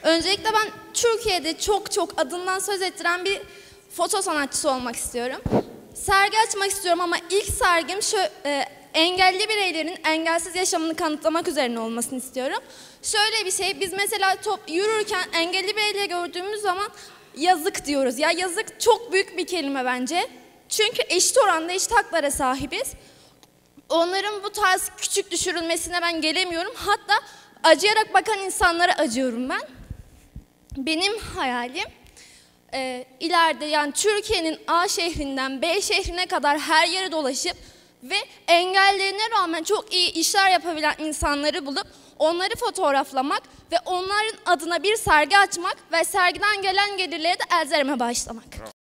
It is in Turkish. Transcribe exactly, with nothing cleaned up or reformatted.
Öncelikle ben Türkiye'de çok çok adından söz ettiren bir foto sanatçısı olmak istiyorum. Sergi açmak istiyorum ama ilk sergim şu, e, engelli bireylerin engelsiz yaşamını kanıtlamak üzerine olmasını istiyorum. Şöyle bir şey, biz mesela top, yürürken engelli bireyleri gördüğümüz zaman yazık diyoruz. Ya yazık çok büyük bir kelime bence. Çünkü eşit oranda eşit haklara sahibiz. Onların bu tarz küçük düşürülmesine ben gelemiyorum. Hatta acıyarak bakan insanlara acıyorum ben. Benim hayalim e, ileride yani Türkiye'nin A şehrinden B şehrine kadar her yere dolaşıp ve engellerine rağmen çok iyi işler yapabilen insanları bulup onları fotoğraflamak ve onların adına bir sergi açmak ve sergiden gelen gelirleri de elde etmeye başlamak.